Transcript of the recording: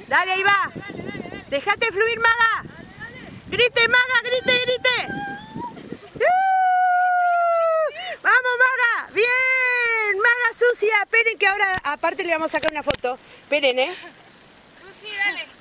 Dale, ahí va. Dejate fluir, Maga. Grite, Maga, grite, grite. ¡Vamos, Maga! ¡Bien! Maga sucia. Esperen que ahora aparte le vamos a sacar una foto. Esperen, Lucy, dale.